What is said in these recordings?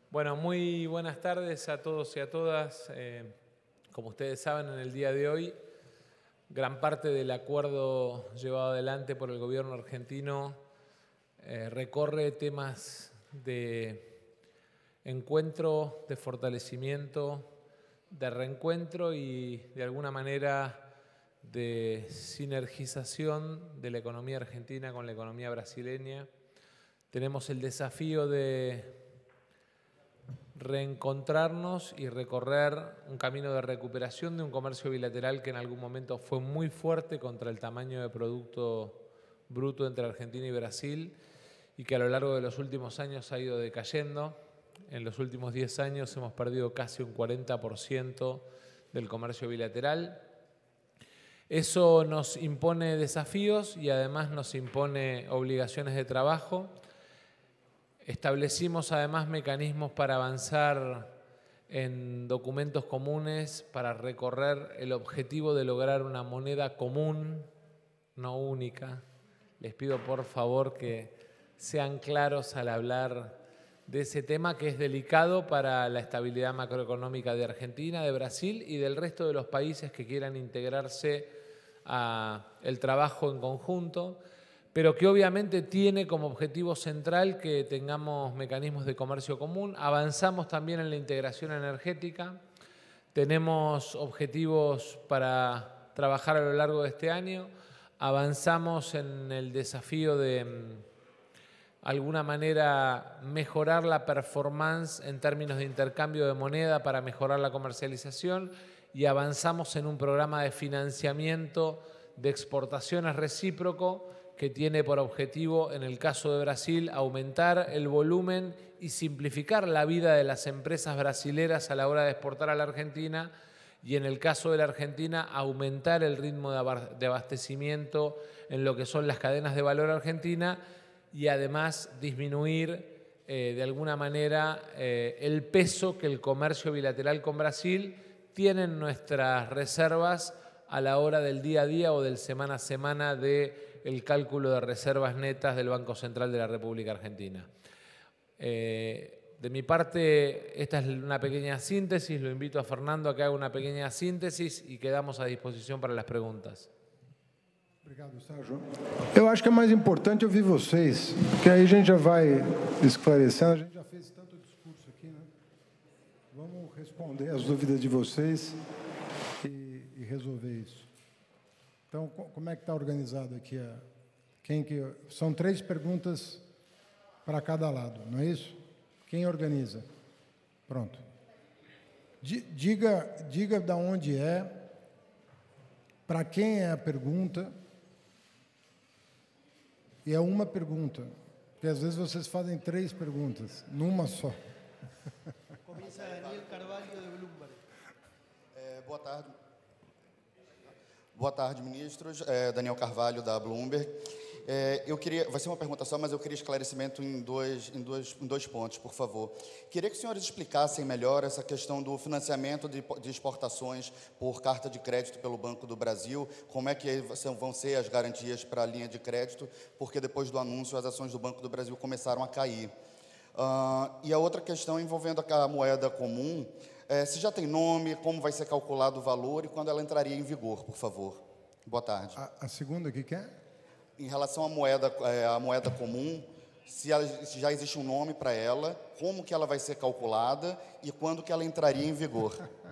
Bueno, muy buenas tardes a todos y a todas. Como ustedes saben, en el día de hoy, gran parte del acuerdo llevado adelante por el gobierno argentino recorre temas de encuentro, de fortalecimiento, de reencuentro y de alguna manera de sinergización de la economía argentina con la economía brasileña. Tenemos el desafío de reencontrarnos y recorrer un camino de recuperación de un comercio bilateral que en algún momento fue muy fuerte contra el tamaño de Producto Bruto entre Argentina y Brasil y que a lo largo de los últimos años ha ido decayendo. En los últimos 10 años hemos perdido casi un 40% del comercio bilateral. Eso nos impone desafíos y además nos impone obligaciones de trabajo. Establecimos además mecanismos para avanzar en documentos comunes, para recorrer el objetivo de lograr una moneda común, no única. Les pido por favor que sean claros al hablar de ese tema que es delicado para la estabilidad macroeconómica de Argentina, de Brasil y del resto de los países que quieran integrarse al trabajo en conjunto, pero que obviamente tiene como objetivo central que tengamos mecanismos de comercio común. Avanzamos también en la integración energética, tenemos objetivos para trabajar a lo largo de este año, avanzamos en el desafío de alguna manera mejorar la performance en términos de intercambio de moneda para mejorar la comercialización y avanzamos en un programa de financiamiento de exportaciones recíproco que tiene por objetivo, en el caso de Brasil, aumentar el volumen y simplificar la vida de las empresas brasileras a la hora de exportar a la Argentina y, en el caso de la Argentina, aumentar el ritmo de abastecimiento en lo que son las cadenas de valor argentina y además disminuir de alguna manera el peso que el comercio bilateral con Brasil tiene en nuestras reservas a la hora del día a día o del semana a semana del cálculo de reservas netas del Banco Central de la República Argentina. De mi parte, esta es una pequeña síntesis. Lo invito a Fernando a que haga una pequeña síntesis y quedamos a disposición para las preguntas. Obrigado, Sérgio. Eu acho que é mais importante ouvir vocês, porque aí a gente já vai esclarecendo. A gente já fez tanto discurso aqui, né? Vamos responder as dúvidas de vocês e resolver isso. Então, como é que está organizado aqui? São 3 perguntas para cada lado, não é isso? Quem organiza? Pronto. Diga de onde é, para quem é a pergunta. E é uma pergunta, porque às vezes vocês fazem 3 perguntas, numa só. Comienza Daniel Carvalho, de Bloomberg. Boa tarde. Boa tarde, ministros. Daniel Carvalho, da Bloomberg. Vai ser uma pergunta só, mas eu queria esclarecimento em dois pontos, por favor. Queria que os senhores explicassem melhor essa questão do financiamento de exportações por carta de crédito pelo Banco do Brasil, como é que vão ser as garantias para a linha de crédito, porque depois do anúncio as ações do Banco do Brasil começaram a cair. E a outra questão envolvendo a moeda comum, se já tem nome, como vai ser calculado o valor e quando ela entraria em vigor, por favor. Boa tarde. A segunda, o que é? Em relação à moeda comum, se já existe um nome para ela, como que ela vai ser calculada e quando que ela entraria em vigor?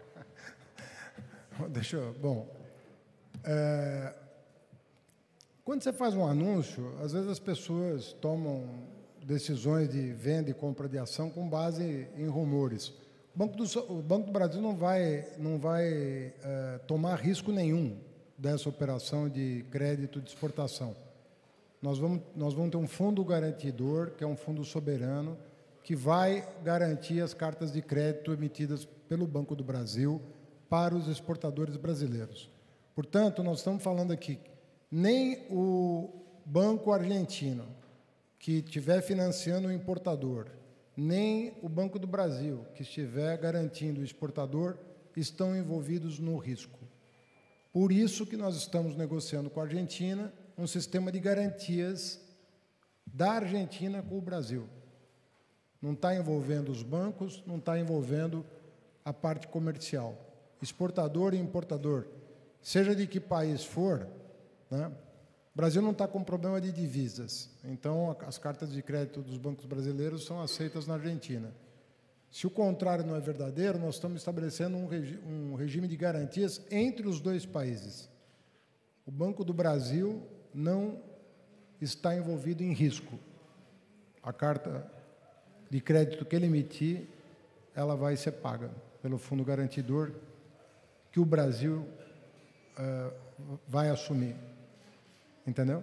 Quando você faz um anúncio, às vezes as pessoas tomam decisões de venda e compra de ação com base em rumores. O Banco do Brasil não vai tomar risco nenhum dessa operação de crédito de exportação. Nós vamos ter um fundo garantidor, que é um fundo soberano, que vai garantir as cartas de crédito emitidas pelo Banco do Brasil para os exportadores brasileiros. Portanto, nós estamos falando aqui, nem o Banco Argentino, que estiver financiando o importador, nem o Banco do Brasil, que estiver garantindo o exportador, estão envolvidos no risco. Por isso que nós estamos negociando com a Argentina um sistema de garantias da Argentina com o Brasil. não está envolvendo os bancos, não está envolvendo a parte comercial. Exportador e importador, seja de que país for, né? O Brasil não está com problema de divisas, então as cartas de crédito dos bancos brasileiros são aceitas na Argentina. Se o contrário não é verdadeiro, nós estamos estabelecendo um regime de garantias entre os dois países. O Banco do Brasil não está envolvido em risco. A carta de crédito que ele emitir, ela vai ser paga pelo fundo garantidor que o Brasil vai assumir. ¿Entendeu?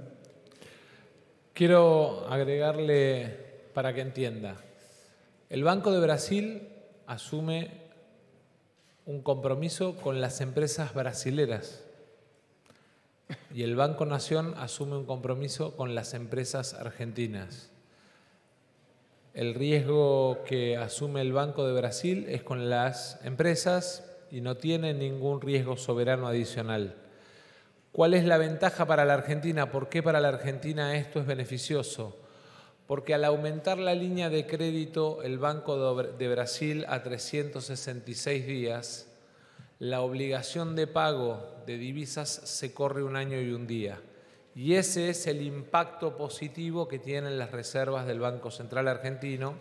Quiero agregarle para que entienda. El Banco de Brasil asume un compromiso con las empresas brasileras y el Banco Nación asume un compromiso con las empresas argentinas. El riesgo que asume el Banco de Brasil es con las empresas y no tiene ningún riesgo soberano adicional. ¿Cuál es la ventaja para la Argentina? ¿Por qué para la Argentina esto es beneficioso? Porque al aumentar la línea de crédito el Banco de Brasil a 366 días, la obligación de pago de divisas se corre 1 año y 1 día. Y ese es el impacto positivo que tienen las reservas del Banco Central Argentino,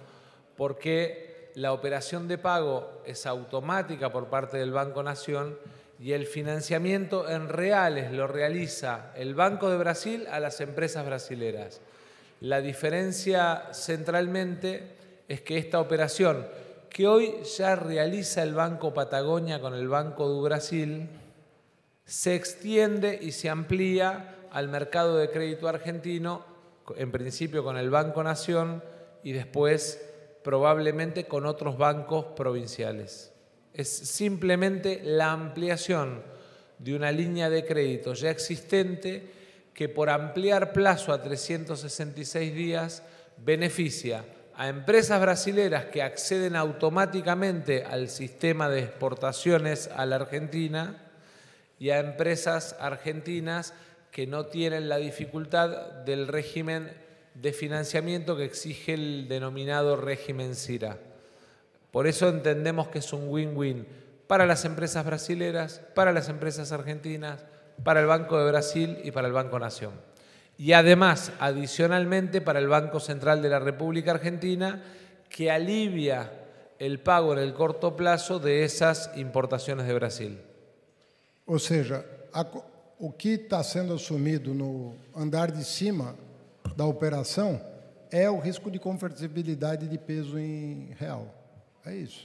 porque la operación de pago es automática por parte del Banco Nación y el financiamiento en reales lo realiza el Banco de Brasil a las empresas brasileras. La diferencia centralmente es que esta operación, que hoy ya realiza el Banco Patagonia con el Banco do Brasil, se extiende y se amplía al mercado de crédito argentino, en principio con el Banco Nación y después probablemente con otros bancos provinciales. Es simplemente la ampliación de una línea de crédito ya existente que por ampliar plazo a 366 días beneficia a empresas brasileras que acceden automáticamente al sistema de exportaciones a la Argentina y a empresas argentinas que no tienen la dificultad del régimen de financiamiento que exige el denominado régimen CIRA. Por eso entendemos que es un win-win para las empresas brasileras, para las empresas argentinas, para el Banco de Brasil y para el Banco Nación. Y además, adicionalmente, para el Banco Central de la República Argentina, que alivia el pago en el corto plazo de esas importaciones de Brasil. Ou seja, o que está sendo assumido no andar de cima da operação é o risco de convertibilidade de peso em real. É isso.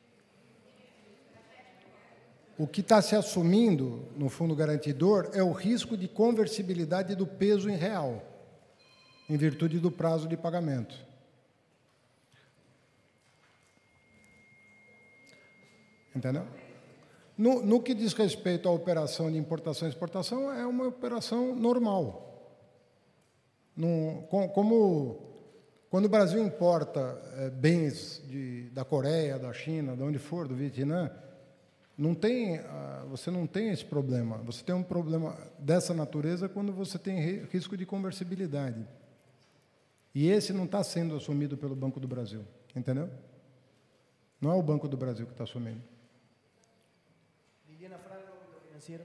O que está se assumindo no fundo garantidor é o risco de conversibilidade do peso em real, em virtude do prazo de pagamento. Entendeu? No que diz respeito à operação de importação e exportação, é uma operação normal. Quando o Brasil importa bens da Coreia, da China, de onde for, do Vietnã, você não tem esse problema. Você tem um problema dessa natureza quando você tem risco de conversibilidade. E esse não está sendo assumido pelo Banco do Brasil, entendeu? Não é o Banco do Brasil que está assumindo. Liliana Franco, financeiro.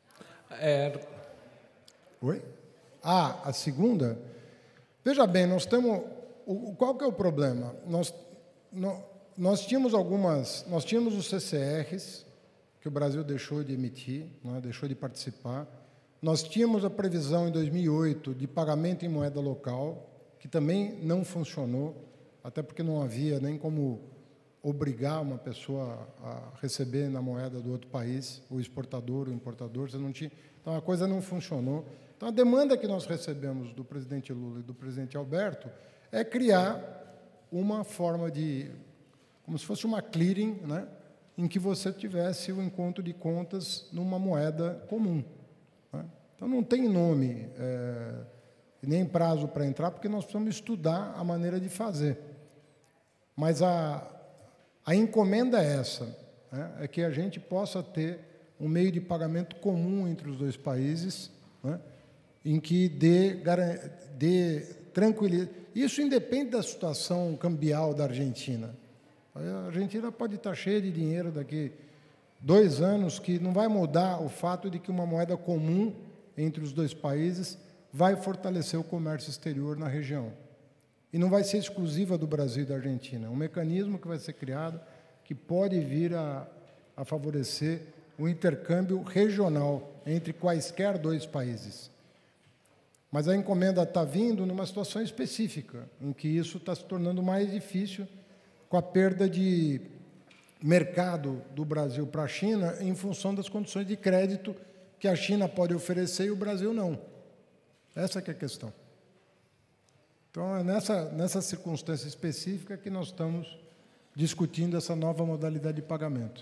Oi? A segunda? Veja bem, nós temos... Qual que é o problema? Nós tínhamos os CCRs, que o Brasil deixou de emitir, né, deixou de participar. Nós tínhamos a previsão em 2008 de pagamento em moeda local, que também não funcionou, até porque não havia nem como obrigar uma pessoa a receber na moeda do outro país, o exportador, o importador, você não tinha. Então, a coisa não funcionou. Então, a demanda que nós recebemos do presidente Lula e do presidente Alberto é criar uma forma de, como se fosse uma clearing, né, em que você tivesse o encontro de contas numa moeda comum. Né? Então, não tem nome, nem prazo para entrar, porque nós precisamos estudar a maneira de fazer. Mas a encomenda é essa, né? É que a gente possa ter um meio de pagamento comum entre os dois países, né? Em que dê tranquilidade. Isso independe da situação cambial da Argentina. A Argentina pode estar cheia de dinheiro daqui 2 anos, que não vai mudar o fato de que uma moeda comum entre os dois países vai fortalecer o comércio exterior na região. E não vai ser exclusiva do Brasil e da Argentina. É um mecanismo que vai ser criado que pode vir a favorecer o intercâmbio regional entre quaisquer 2 países. Mas a encomenda está vindo numa situação específica, em que isso está se tornando mais difícil com a perda de mercado do Brasil para a China em função das condições de crédito que a China pode oferecer e o Brasil não. Essa que é a questão. Então, é nessa circunstância específica que nós estamos discutindo essa nova modalidade de pagamento.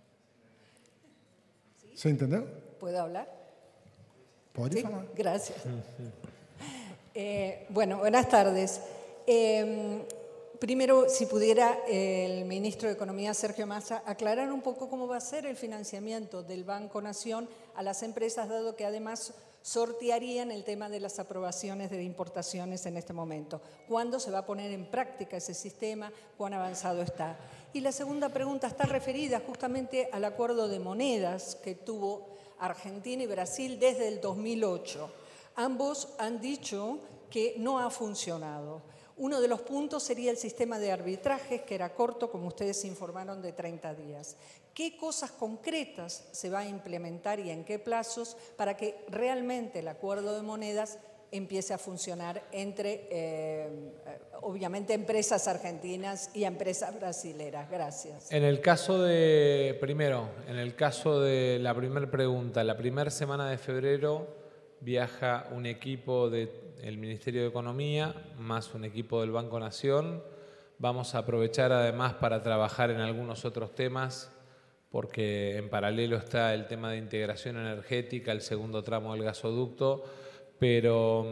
¿Você entendeu? ¿Puedo hablar? Pode Sí, falar. gracias. Bueno, buenas tardes. Primero, si pudiera el ministro de Economía, Sergio Massa, aclarar un poco cómo va a ser el financiamiento del Banco Nación a las empresas, dado que además sortearían el tema de las aprobaciones de importaciones en este momento. ¿Cuándo se va a poner en práctica ese sistema? ¿Cuán avanzado está? Y la segunda pregunta está referida justamente al acuerdo de monedas que tuvo Argentina y Brasil desde el 2008. Ambos han dicho que no ha funcionado. Uno de los puntos sería el sistema de arbitrajes, que era corto, como ustedes informaron, de 30 días. ¿Qué cosas concretas se va a implementar y en qué plazos para que realmente el acuerdo de monedas empiece a funcionar entre, obviamente, empresas argentinas y empresas brasileras? Gracias. En el caso de, primero, en el caso de la primera pregunta, la primera semana de febrero viaja un equipo del Ministerio de Economía más un equipo del Banco Nación. Vamos a aprovechar además para trabajar en algunos otros temas, porque en paralelo está el tema de integración energética, el segundo tramo del gasoducto, pero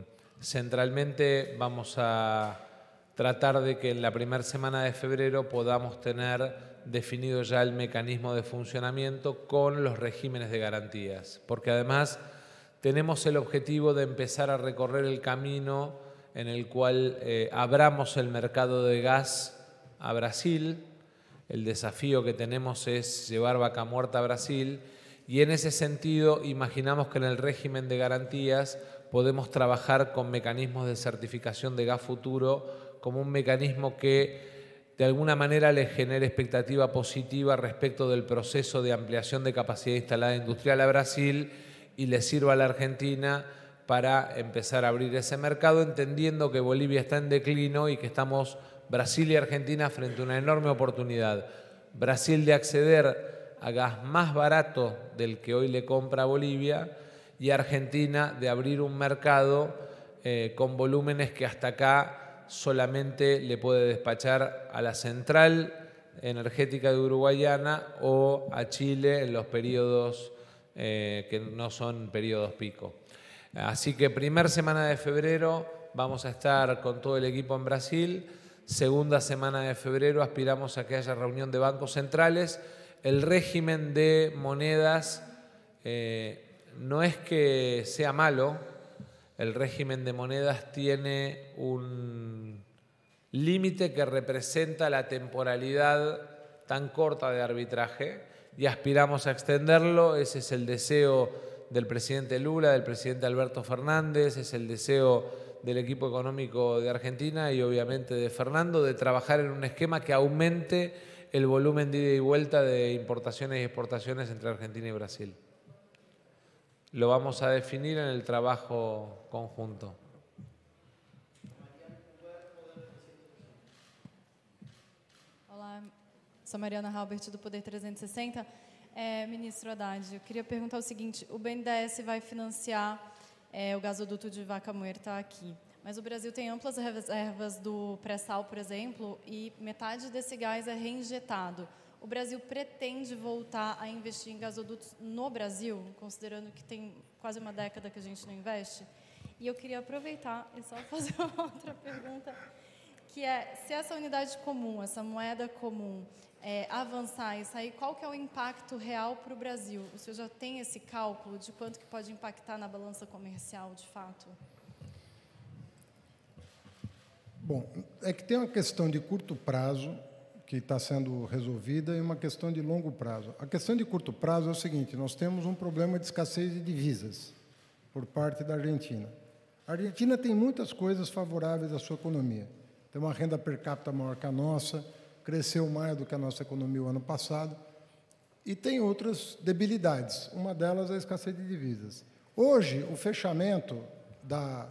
centralmente vamos a tratar de que en la primera semana de febrero podamos tener definido ya el mecanismo de funcionamiento con los regímenes de garantías, porque además tenemos el objetivo de empezar a recorrer el camino en el cual abramos el mercado de gas a Brasil. El desafío que tenemos es llevar Vaca Muerta a Brasil y en ese sentido imaginamos que en el régimen de garantías podemos trabajar con mecanismos de certificación de gas futuro como un mecanismo que de alguna manera le genere expectativa positiva respecto del proceso de ampliación de capacidad instalada industrial a Brasil y le sirva a la Argentina para empezar a abrir ese mercado, entendiendo que Bolivia está en declino y que estamos Brasil y Argentina frente a una enorme oportunidad. Brasil de acceder a gas más barato del que hoy le compra a Bolivia y Argentina de abrir un mercado con volúmenes que hasta acá solamente le puede despachar a la central energética de Uruguayana o a Chile en los periodos que no son periodos pico. Así que primera semana de febrero vamos a estar con todo el equipo en Brasil. Segunda semana de febrero aspiramos a que haya reunión de bancos centrales. El régimen de monedas no es que sea malo, el régimen de monedas tiene un límite que representa la temporalidad tan corta de arbitraje y aspiramos a extenderlo. Ese es el deseo del presidente Lula, del presidente Alberto Fernández, es el deseo del equipo económico de Argentina y obviamente de Fernando, de trabajar en un esquema que aumente el volumen de ida y vuelta de importaciones y exportaciones entre Argentina y Brasil. Lo vamos a definir en el trabajo conjunto. Olá, sou Mariana Halbert do Poder 360. Ministro Haddad, eu queria perguntar o seguinte: o BNDES vai financiar o gasoduto de Vaca Muerta aqui, mas o Brasil tem amplas reservas do pré-sal, por exemplo, e metade desse gás é reinjetado. O Brasil pretende voltar a investir em gasodutos no Brasil, considerando que tem quase uma década que a gente não investe? E eu queria aproveitar e só fazer uma outra pergunta, que é, se essa unidade comum, essa moeda comum, avançar e sair, qual que é o impacto real para o Brasil? O senhor já tem esse cálculo de quanto que pode impactar na balança comercial, de fato? Bom, é que tem uma questão de curto prazo que está sendo resolvida e uma questão de longo prazo. A questão de curto prazo é o seguinte: nós temos um problema de escassez de divisas por parte da Argentina. A Argentina tem muitas coisas favoráveis à sua economia. Tem uma renda per capita maior que a nossa, cresceu mais do que a nossa economia o ano passado, e tem outras debilidades. Uma delas é a escassez de divisas. Hoje, o fechamento da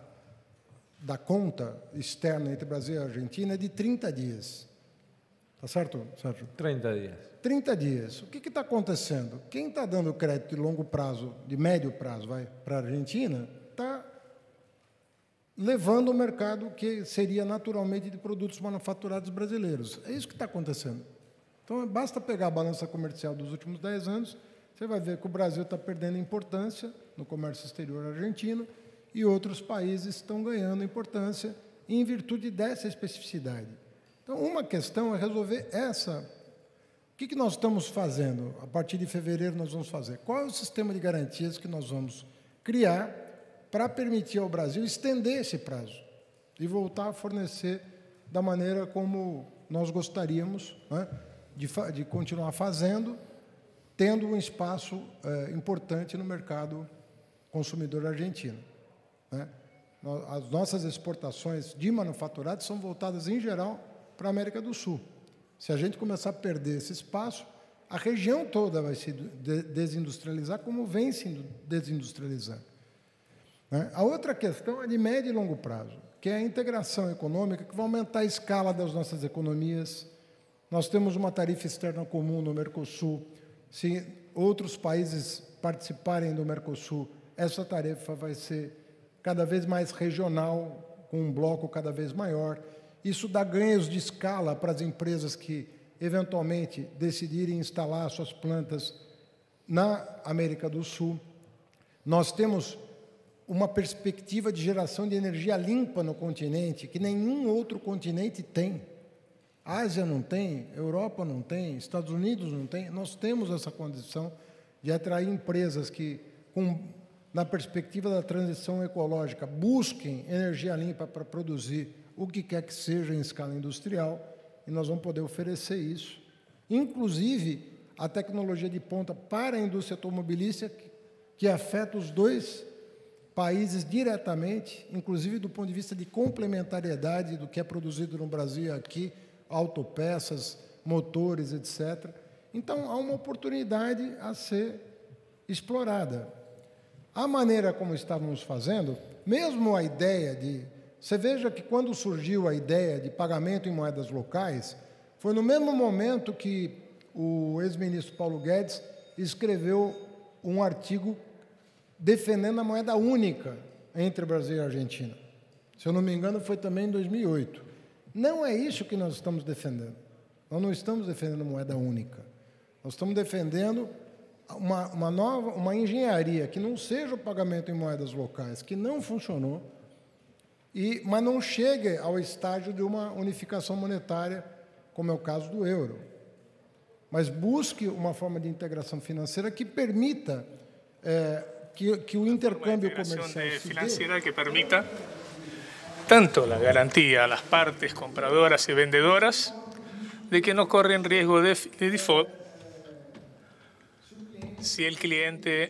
conta externa entre Brasil e Argentina é de 30 dias. Está certo, Sérgio? 30 dias. 30 dias. O que está acontecendo? Quem está dando crédito de longo prazo, de médio prazo, para a Argentina, está levando o mercado que seria naturalmente de produtos manufaturados brasileiros. É isso que está acontecendo. Então, basta pegar a balança comercial dos últimos 10 anos, você vai ver que o Brasil está perdendo importância no comércio exterior argentino e outros países estão ganhando importância em virtude dessa especificidade. Então, uma questão é resolver essa. O que nós estamos fazendo? A partir de fevereiro, nós vamos fazer. Qual é o sistema de garantias que nós vamos criar para permitir ao Brasil estender esse prazo e voltar a fornecer da maneira como nós gostaríamos, né, de continuar fazendo, tendo um espaço importante no mercado consumidor argentino, né? As nossas exportações de manufaturados são voltadas, em geral, para a América do Sul. Se a gente começar a perder esse espaço, a região toda vai se desindustrializar, como vem se desindustrializando, né? A outra questão é de médio e longo prazo, que é a integração econômica, que vai aumentar a escala das nossas economias. Nós temos uma tarifa externa comum no Mercosul. Se outros países participarem do Mercosul, essa tarifa vai ser cada vez mais regional, com um bloco cada vez maior. Isso dá ganhos de escala para as empresas que, eventualmente, decidirem instalar suas plantas na América do Sul. Nós temos uma perspectiva de geração de energia limpa no continente, que nenhum outro continente tem. A Ásia não tem, Europa não tem, Estados Unidos não tem. Nós temos essa condição de atrair empresas que, na perspectiva da transição ecológica, busquem energia limpa para produzir o que quer que seja em escala industrial, e nós vamos poder oferecer isso. Inclusive, a tecnologia de ponta para a indústria automobilística, que afeta os dois países diretamente, inclusive do ponto de vista de complementariedade do que é produzido no Brasil e aqui, autopeças, motores, etc. Então, há uma oportunidade a ser explorada. A maneira como estávamos fazendo, mesmo a ideia de... Você veja que quando surgiu a ideia de pagamento em moedas locais, foi no mesmo momento que o ex-ministro Paulo Guedes escreveu um artigo defendendo a moeda única entre Brasil e Argentina. Se eu não me engano, foi também em 2008. Não é isso que nós estamos defendendo. Nós não estamos defendendo moeda única. Nós estamos defendendo uma engenharia que não seja o pagamento em moedas locais, que não funcionou, mas não chegue ao estágio de uma unificação monetária, como é o caso do euro. Mas busque uma forma de integração financeira que permita que o intercâmbio comercial financiera que permita tanto la garantía a las partes compradoras y vendedoras de que no corren riesgo de default si el cliente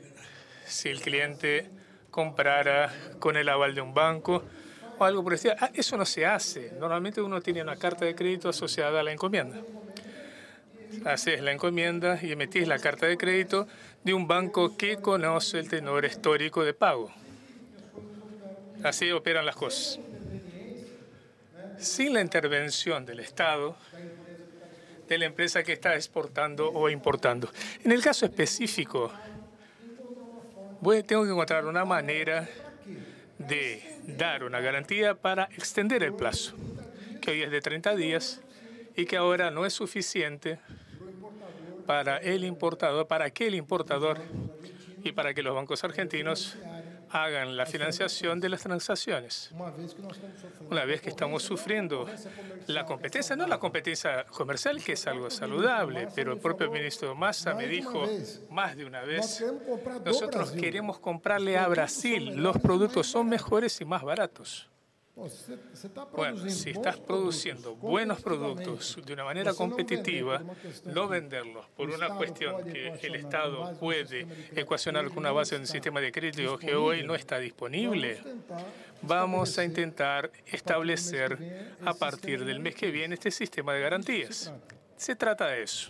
comprara con el aval de un banco o algo por el estilo. Eso no se hace. Normalmente uno tiene una carta de crédito asociada a la encomienda. Haces la encomienda y emitís la carta de crédito de un banco que conoce el tenor histórico de pago. Así operan las cosas. Sin la intervención del Estado, de la empresa que está exportando o importando. En el caso específico, tengo que encontrar una manera de dar una garantía para extender el plazo, que hoy es de 30 días y que ahora no es suficiente para el importador, para que el importador y para que los bancos argentinos hagan la financiación de las transacciones. Una vez que estamos sufriendo la competencia, no la competencia comercial, que es algo saludable, pero el propio ministro Massa me dijo más de una vez, nosotros queremos comprarle a Brasil, los productos son mejores y más baratos. Bueno, si estás produciendo buenos productos de una manera competitiva, no venderlos por una cuestión que el Estado puede ecuacionar con una base en un sistema de crédito que hoy no está disponible, vamos a intentar establecer a partir del mes que viene este sistema de garantías. Se trata de eso.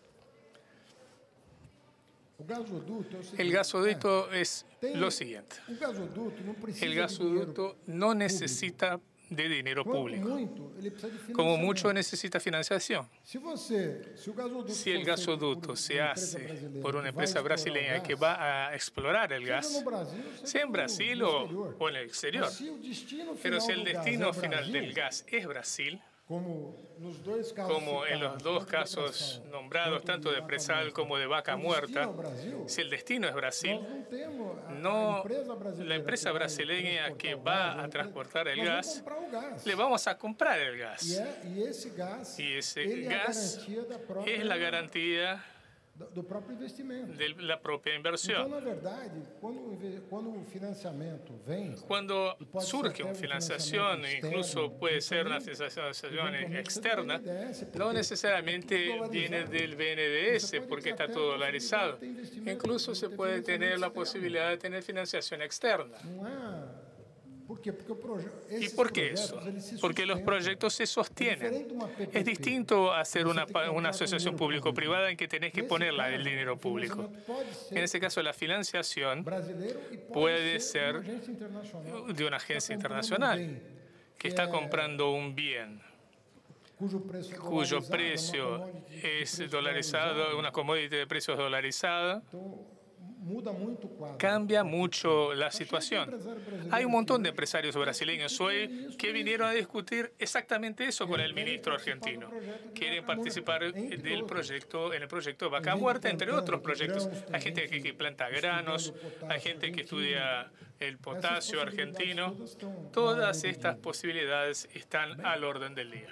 El gasoducto es lo siguiente. El gasoducto no necesita de dinero público. Como mucho necesita financiación. Si el gasoducto se hace por una empresa brasileña que va a explorar el gas, sea en Brasil o en el exterior, pero si el destino final del gas es Brasil, como en los dos casos nombrados, tanto de Presal como de Vaca Muerta, si el destino es Brasil, la empresa brasileña que va a transportar el gas, le vamos a comprar el gas. Y ese gas es la garantía de la propia inversión. Cuando surge una financiación, incluso puede ser una financiación externa, no necesariamente viene del BNDES porque está todo dolarizado. Incluso se puede tener la posibilidad de tener financiación externa. ¿Y por qué eso? Porque los proyectos se sostienen. Es distinto a hacer una asociación público-privada en que tenés que ponerla el dinero público. En ese caso, la financiación puede ser de una agencia internacional que está comprando un bien cuyo precio es dolarizado, una commodity de precios dolarizada. Cambia mucho la situación. Hay un montón de empresarios brasileños hoy que vinieron a discutir exactamente eso con el ministro argentino. Quieren participar en el proyecto de Vaca Muerta, entre otros proyectos. Hay gente que planta granos, hay gente que estudia el potasio argentino. Todas estas posibilidades están al orden del día.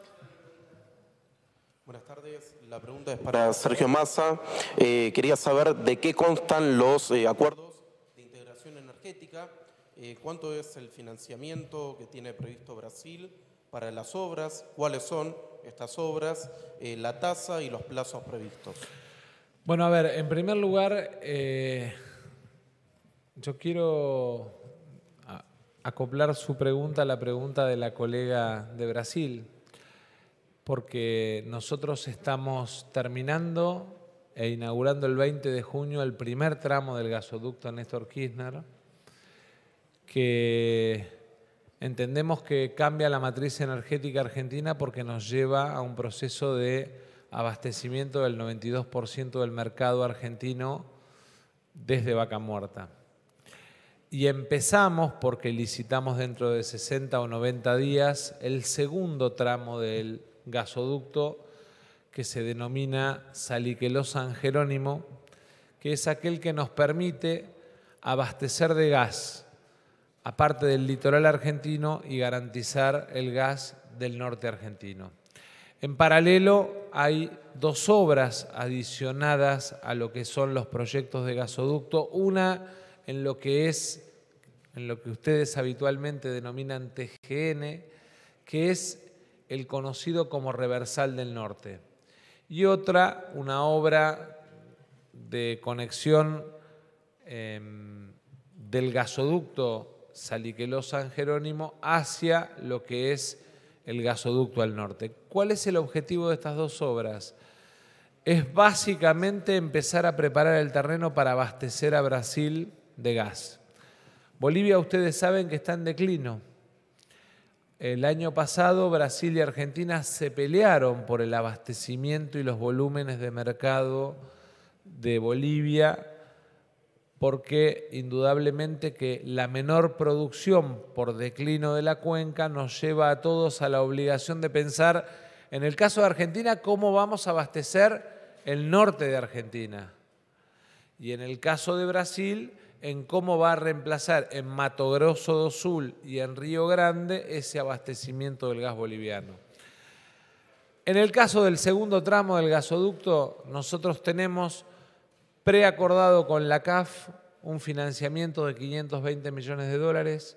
Buenas tardes. La pregunta es para Sergio Massa. Quería saber de qué constan los acuerdos de integración energética, cuánto es el financiamiento que tiene previsto Brasil para las obras, cuáles son estas obras, la tasa y los plazos previstos. Bueno, a ver, en primer lugar, yo quiero acoplar su pregunta a la pregunta de la colega de Brasil, porque nosotros estamos terminando e inaugurando el 20 de junio el primer tramo del gasoducto Néstor Kirchner, que entendemos que cambia la matriz energética argentina porque nos lleva a un proceso de abastecimiento del 92% del mercado argentino desde Vaca Muerta. Y empezamos, porque licitamos dentro de 60 o 90 días, el segundo tramo del gasoducto que se denomina Saliqueló-San Jerónimo, que es aquel que nos permite abastecer de gas aparte del litoral argentino y garantizar el gas del norte argentino. En paralelo hay dos obras adicionadas a lo que son los proyectos de gasoducto, una en lo que ustedes habitualmente denominan TGN, que es el conocido como Reversal del Norte, y otra, una obra de conexión del gasoducto Saliqueló-San Jerónimo hacia lo que es el gasoducto al norte. ¿Cuál es el objetivo de estas dos obras? Es básicamente empezar a preparar el terreno para abastecer a Brasil de gas. Bolivia, ustedes saben que está en declino. El año pasado Brasil y Argentina se pelearon por el abastecimiento y los volúmenes de mercado de Bolivia, porque indudablemente que la menor producción por declino de la cuenca nos lleva a todos a la obligación de pensar, en el caso de Argentina, cómo vamos a abastecer el norte de Argentina. Y en el caso de Brasil, en cómo va a reemplazar en Mato Grosso do Sul y en Río Grande ese abastecimiento del gas boliviano. En el caso del segundo tramo del gasoducto, nosotros tenemos preacordado con la CAF un financiamiento de $520 millones,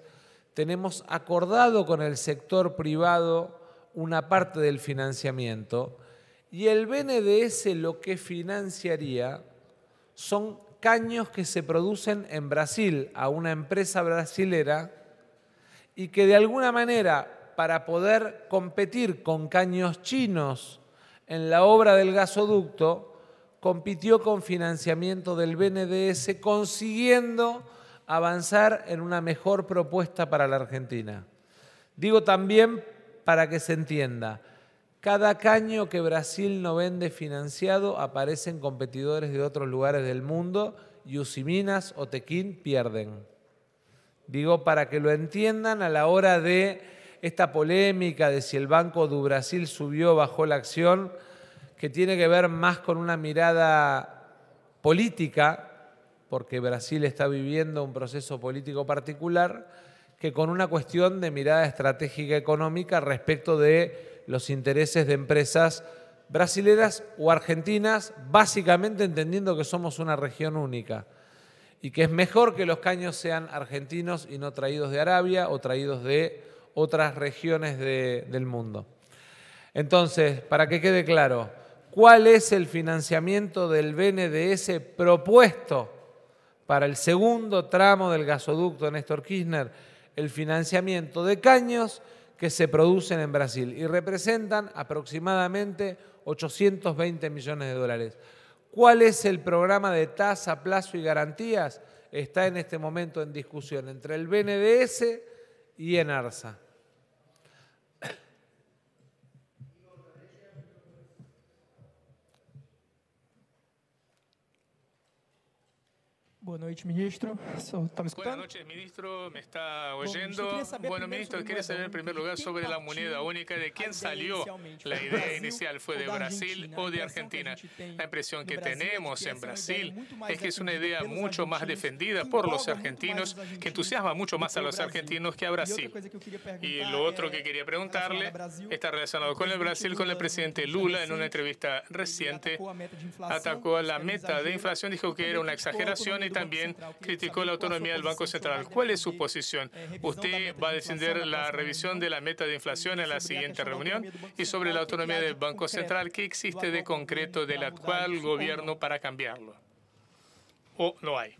tenemos acordado con el sector privado una parte del financiamiento y el BNDES lo que financiaría son caños que se producen en Brasil a una empresa brasilera y que de alguna manera, para poder competir con caños chinos en la obra del gasoducto, compitió con financiamiento del BNDES, consiguiendo avanzar en una mejor propuesta para la Argentina. Digo también para que se entienda, cada caño que Brasil no vende financiado aparecen competidores de otros lugares del mundo y Usiminas o Tequín pierden. Digo para que lo entiendan a la hora de esta polémica de si el Banco do Brasil subió o bajó la acción, que tiene que ver más con una mirada política, porque Brasil está viviendo un proceso político particular, que con una cuestión de mirada estratégica económica respecto de los intereses de empresas brasileras o argentinas, básicamente entendiendo que somos una región única y que es mejor que los caños sean argentinos y no traídos de Arabia o traídos de otras regiones del mundo. Entonces, para que quede claro, ¿cuál es el financiamiento del BNDES propuesto para el segundo tramo del gasoducto Néstor Kirchner? El financiamiento de caños que se producen en Brasil y representan aproximadamente 820 millones de dólares. ¿Cuál es el programa de tasa, plazo y garantías? Está en este momento en discusión entre el BNDES y ENARSA. Boa noite, ministro. ¿Está me escuchando? Buenas noches, ministro. ¿Me está oyendo? Bueno, ministro, quería saber en primer lugar sobre la moneda única. ¿De quién salió la idea inicial? ¿Fue de Brasil o de Argentina? La impresión que tenemos en Brasil es que es una idea mucho más defendida por los argentinos, que entusiasma mucho más a los argentinos que a Brasil. Y lo otro que quería preguntarle está relacionado con el Brasil, con el presidente Lula. En una entrevista reciente atacó a la meta de inflación, dijo que era una exageración y también criticó la autonomía del Banco Central. ¿Cuál es su posición? ¿Usted va a defender la revisión de la meta de inflación en la siguiente reunión? Y sobre la autonomía del Banco Central, ¿qué existe de concreto del actual gobierno para cambiarlo? ¿O no hay?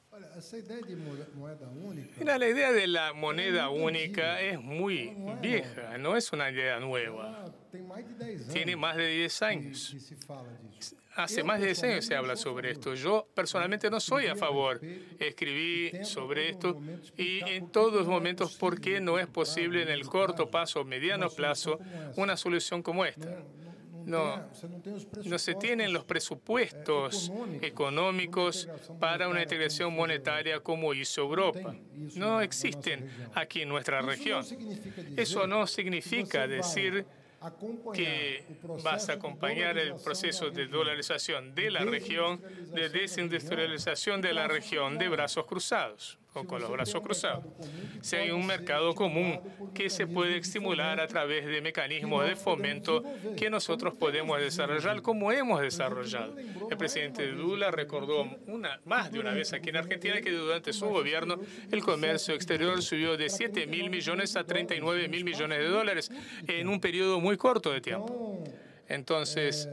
Mira, la idea de la moneda única es muy vieja, no es una idea nueva. Tiene más de 10 años. Hace más de 10 años se habla sobre esto. Yo personalmente no soy a favor. Escribí sobre esto y en todos los momentos por qué no es posible en el corto plazo o mediano plazo una solución como esta. No se tienen los presupuestos económicos para una integración monetaria como hizo Europa. No existen aquí en nuestra región. Eso no significa decir que vas a acompañar el proceso de dolarización de la región, de desindustrialización de la región de brazos cruzados o con los brazos cruzados. Si hay un mercado común que se puede estimular a través de mecanismos de fomento que nosotros podemos desarrollar como hemos desarrollado. El presidente Lula recordó más de una vez aquí en Argentina que durante su gobierno el comercio exterior subió de 7.000 millones a 39.000 millones de dólares en un periodo muy corto de tiempo. Entonces,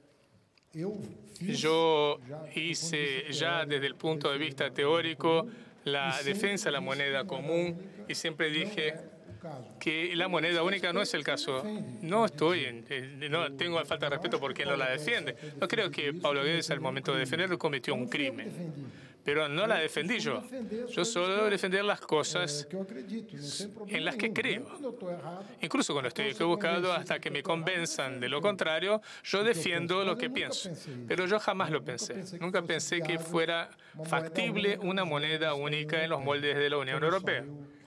yo hice ya desde el punto de vista teórico la defensa de la moneda común y siempre dije que la moneda única no es el caso. No tengo falta de respeto por quien no la defiende. No creo que Paulo Guedes al momento de defenderlo cometió un crimen. Pero no la defendí yo. Yo solo debo defender las cosas en las que creo. Incluso cuando estoy equivocado, hasta que me convenzan de lo contrario, yo defiendo lo que pienso. Pero yo jamás lo pensé. Nunca pensé que fuera factible una moneda única en los moldes de la Unión Europea.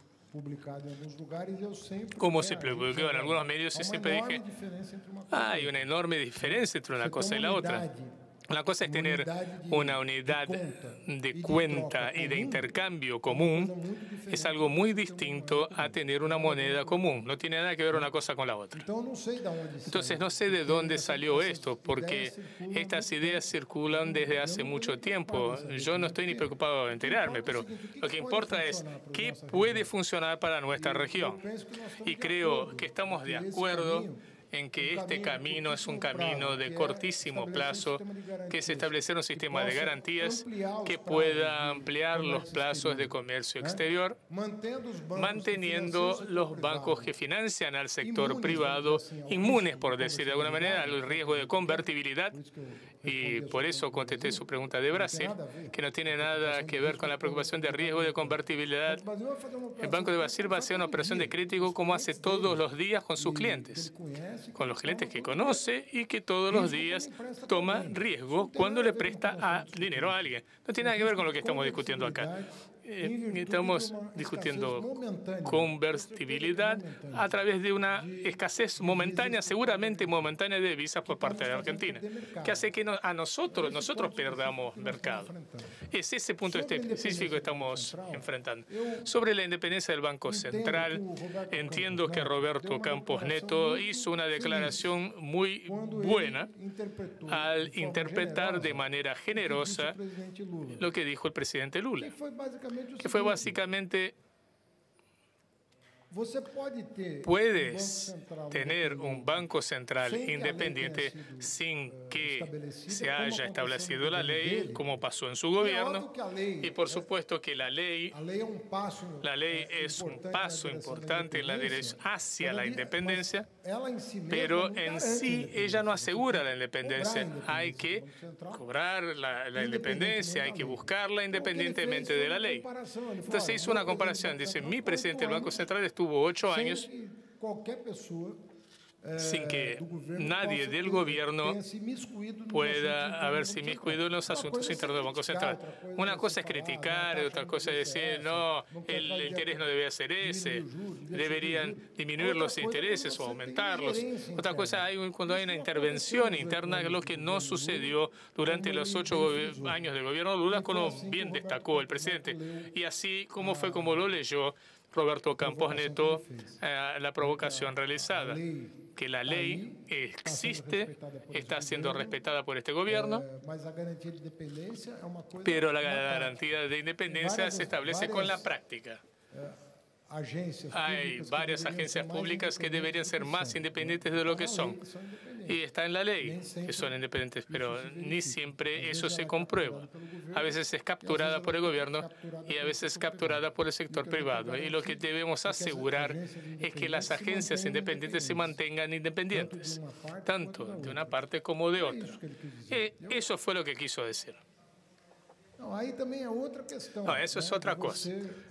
Como se publicó en algunos medios, y siempre dije, hay una enorme diferencia entre una cosa y la otra. Una cosa es tener una unidad de cuenta y de intercambio común, es algo muy distinto a tener una moneda común. No tiene nada que ver una cosa con la otra. Entonces no sé de dónde salió esto, porque estas ideas circulan desde hace mucho tiempo. Yo no estoy ni preocupado de enterarme, pero lo que importa es qué puede funcionar para nuestra región. Y creo que estamos de acuerdo en que este camino es un camino de cortísimo plazo, que es establecer un sistema de garantías que pueda ampliar los plazos de comercio exterior, manteniendo los bancos que financian al sector privado inmunes, por decir de alguna manera, al riesgo de convertibilidad. Y por eso contesté su pregunta de Brasil, que no tiene nada que ver con la preocupación de riesgo de convertibilidad. El Banco de Brasil va a hacer una operación de crédito como hace todos los días con sus clientes, con los clientes que conoce y que todos los días toma riesgo cuando le presta dinero a alguien. No tiene nada que ver con lo que estamos discutiendo acá. Estamos discutiendo convertibilidad a través de una escasez momentánea, seguramente momentánea, de divisas por parte de Argentina, que hace que nosotros perdamos mercado. Es ese punto específico que estamos enfrentando. Sobre la independencia del Banco Central, entiendo que Roberto Campos Neto hizo una declaración muy buena al interpretar de manera generosa lo que dijo el presidente Lula, que fue básicamente: puedes tener un banco central independiente sin que se haya establecido la ley, como pasó en su gobierno. Y por supuesto que la ley es un paso importante en la dirección hacia la independencia, pero en sí ella no asegura la independencia. Hay que cobrar la independencia, hay que buscarla independientemente de la ley. Entonces hizo una comparación. Dice, mi presidente del Banco Central estuvo 8 años sin que nadie del gobierno pueda haberse inmiscuido en los asuntos internos del Banco Central. Una cosa es criticar, otra cosa es decir, no, el interés no debe ser ese, deberían disminuir los intereses o aumentarlos. Otra cosa es cuando hay una intervención interna, lo que no sucedió durante los 8 años del gobierno de Lula, como bien destacó el presidente. Y así como fue como lo leyó Roberto Campos Neto, la provocación realizada, que la ley existe, está siendo respetada por este gobierno, pero la garantía de independencia se establece con la práctica. Hay varias agencias públicas que deberían ser más independientes de lo que son. Y está en la ley que son independientes, pero ni siempre eso se comprueba. A veces es capturada por el gobierno y a veces es capturada por el sector privado. Y lo que debemos asegurar es que las agencias independientes se mantengan independientes, tanto de una parte como de otra. Eso fue lo que quiso decir. No, eso es otra cosa.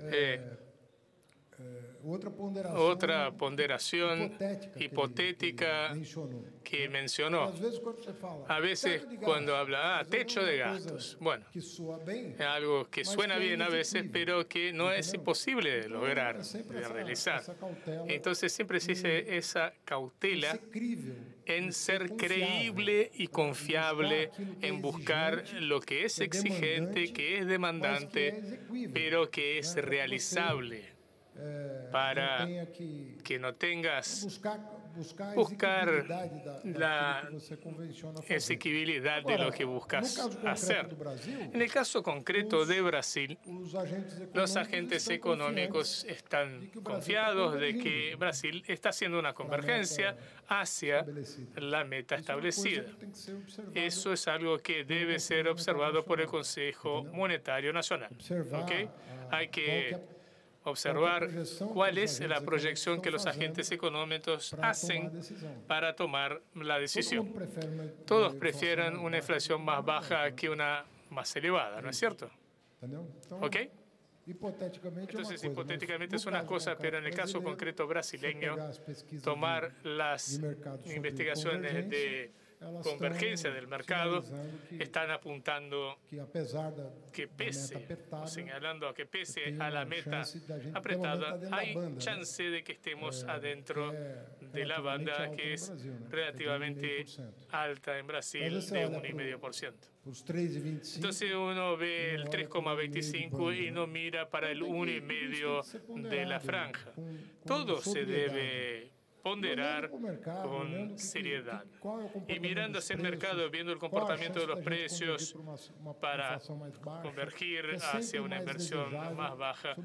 Otra ponderación hipotética que mencionó. A veces cuando habla, techo de gastos. Bueno, es algo que suena bien a veces, pero que no es imposible de lograr, de realizar. Entonces siempre se dice esa cautela en ser creíble y confiable, en buscar lo que es exigente, que es demandante, pero que es realizable, para que no tengas buscar la exequibilidad de lo que buscas hacer. En el caso concreto de Brasil, los agentes económicos están confiados de que Brasil está haciendo una convergencia hacia la meta establecida. Eso es algo que debe ser observado por el Consejo Monetario Nacional. ¿Okay? Hay que observar cuál es la proyección que los agentes económicos hacen para tomar la decisión. Todos prefieren una inflación más baja que una más elevada, ¿no es cierto? ¿Ok? Entonces, hipotéticamente es una cosa, pero en el caso concreto brasileño, tomar las investigaciones de convergencia del mercado están apuntando que pese, señalando a que pese a la meta apretada, hay chance de que estemos adentro de la banda que es relativamente alta en Brasil, de 1,5%. Entonces uno ve el 3,25 y no mira para el 1,5 de la franja. Todo se debe ponderar con seriedad. Y mirando hacia el mercado, viendo el comportamiento de los precios para convergir hacia una inversión más baja,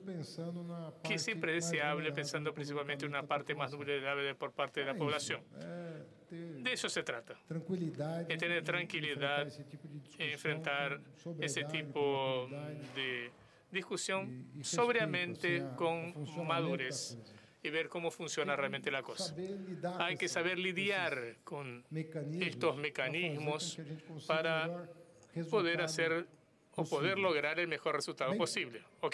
que siempre es deseable, pensando principalmente en una parte más vulnerable por parte de la población. De eso se trata, de tener tranquilidad e enfrentar ese tipo de discusión sobriamente, con madurez, y ver cómo funciona realmente la cosa. Hay que saber lidiar con estos mecanismos para poder hacer o poder lograr el mejor resultado posible. ¿Ok?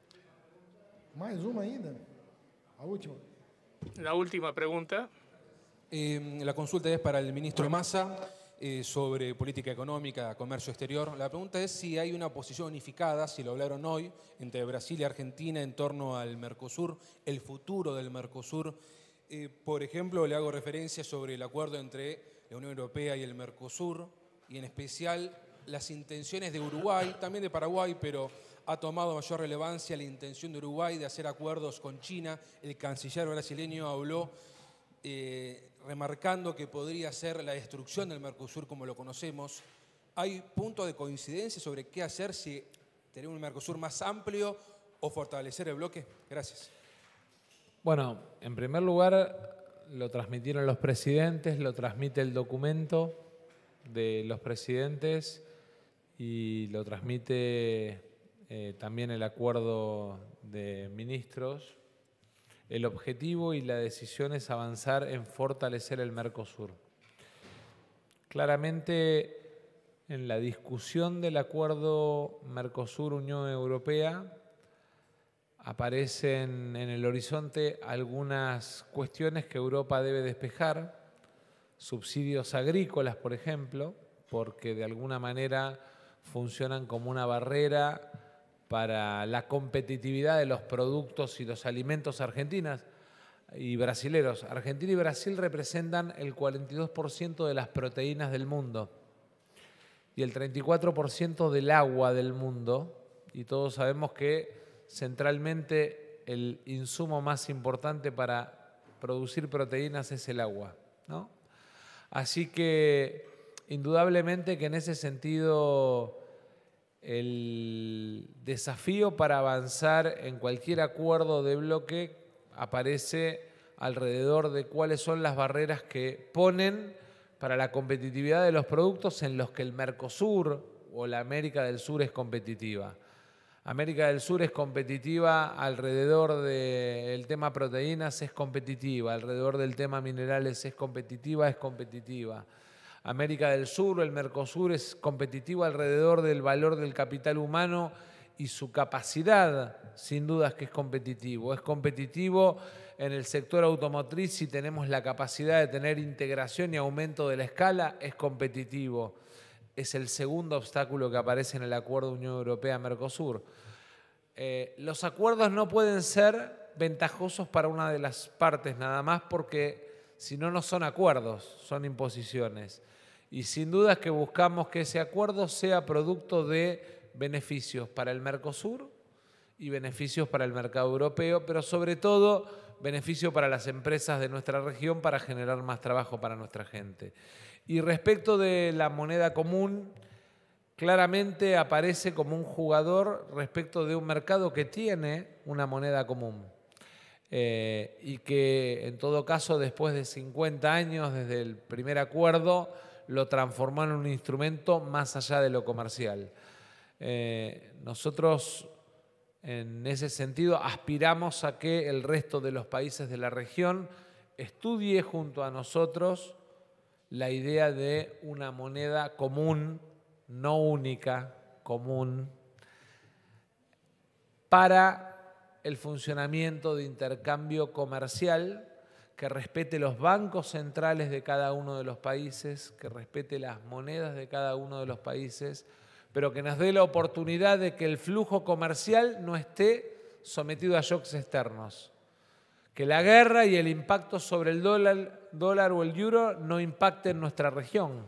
Mais uma ainda? A última. La última pregunta. La consulta es para el ministro Massa sobre política económica, comercio exterior. La pregunta es si hay una posición unificada, si lo hablaron hoy, entre Brasil y Argentina en torno al Mercosur, el futuro del Mercosur. Por ejemplo, le hago referencia sobre el acuerdo entre la Unión Europea y el Mercosur, y en especial las intenciones de Uruguay, también de Paraguay, pero ha tomado mayor relevancia la intención de Uruguay de hacer acuerdos con China. El canciller brasileño habló remarcando que podría ser la destrucción del Mercosur como lo conocemos. ¿Hay puntos de coincidencia sobre qué hacer, si tener un Mercosur más amplio o fortalecer el bloque? Gracias. Bueno, en primer lugar, lo transmitieron los presidentes, lo transmite el documento de los presidentes y lo transmite también el acuerdo de ministros. El objetivo y la decisión es avanzar en fortalecer el Mercosur. Claramente, en la discusión del acuerdo Mercosur-Unión Europea, aparecen en el horizonte algunas cuestiones que Europa debe despejar, subsidios agrícolas, por ejemplo, porque de alguna manera funcionan como una barrera para la competitividad de los productos y los alimentos argentinos y brasileros. Argentina y Brasil representan el 42% de las proteínas del mundo y el 34% del agua del mundo, y todos sabemos que centralmente el insumo más importante para producir proteínas es el agua, ¿no? Así que indudablemente que en ese sentido el desafío para avanzar en cualquier acuerdo de bloque aparece alrededor de cuáles son las barreras que ponen para la competitividad de los productos en los que el Mercosur o la América del Sur es competitiva. América del Sur es competitiva alrededor del tema proteínas, es competitiva, alrededor del tema minerales es competitiva. América del Sur o el Mercosur es competitivo alrededor del valor del capital humano y su capacidad, sin dudas que es competitivo. Es competitivo en el sector automotriz si tenemos la capacidad de tener integración y aumento de la escala, es competitivo. Es el segundo obstáculo que aparece en el acuerdo Unión Europea-Mercosur. Los acuerdos no pueden ser ventajosos para una de las partes nada más, porque si no, no son acuerdos, son imposiciones. Y sin duda es que buscamos que ese acuerdo sea producto de beneficios para el Mercosur y beneficios para el mercado europeo, pero sobre todo beneficio para las empresas de nuestra región para generar más trabajo para nuestra gente. Y respecto de la moneda común, claramente aparece como un jugador respecto de un mercado que tiene una moneda común. Y que en todo caso después de 50 años desde el primer acuerdo lo transformó en un instrumento más allá de lo comercial. Nosotros en ese sentido aspiramos a que el resto de los países de la región estudie junto a nosotros la idea de una moneda común, no única, común, para el funcionamiento de intercambio comercial que respete los bancos centrales de cada uno de los países, que respete las monedas de cada uno de los países, pero que nos dé la oportunidad de que el flujo comercial no esté sometido a shocks externos. Que la guerra y el impacto sobre el dólar o el euro no impacten nuestra región.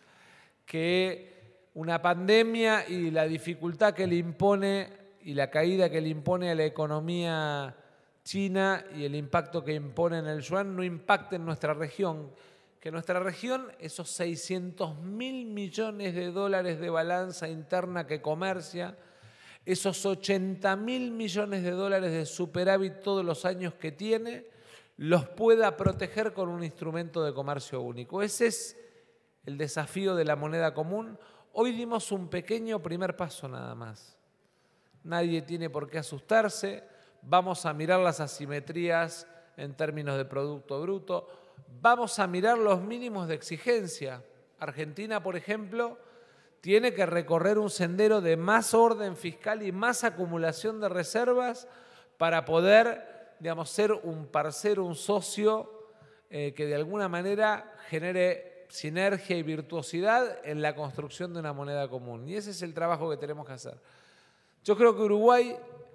Que una pandemia y la dificultad que le impone y la caída que le impone a la economía China y el impacto que impone en el yuan no impacten nuestra región. Que nuestra región, esos 600.000 millones de dólares de balanza interna que comercia, esos 80.000 millones de dólares de superávit todos los años que tiene, los pueda proteger con un instrumento de comercio único. Ese es el desafío de la moneda común. Hoy dimos un pequeño primer paso nada más. Nadie tiene por qué asustarse. Vamos a mirar las asimetrías en términos de Producto Bruto. Vamos a mirar los mínimos de exigencia. Argentina, por ejemplo, tiene que recorrer un sendero de más orden fiscal y más acumulación de reservas para poder, digamos, ser un parcero, un socio que de alguna manera genere sinergia y virtuosidad en la construcción de una moneda común. Y ese es el trabajo que tenemos que hacer. Yo creo que Uruguay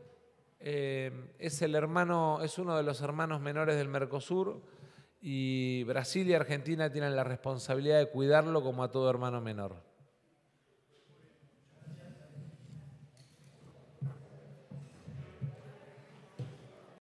es uno de los hermanos menores del Mercosur y Brasil y Argentina tienen la responsabilidad de cuidarlo como a todo hermano menor.